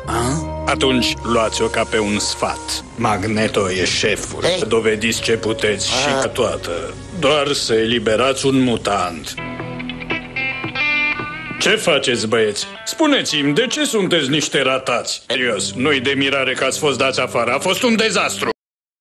Atunci luați-o ca pe un sfat. Magneto e șeful. Ei. Dovediți ce puteți și ca toată. Doar să eliberați un mutant. Ce faceți, băieți? Spuneți-mi, de ce sunteți niște ratați? Serios, nu-i de mirare că ați fost dați afară. A fost un dezastru.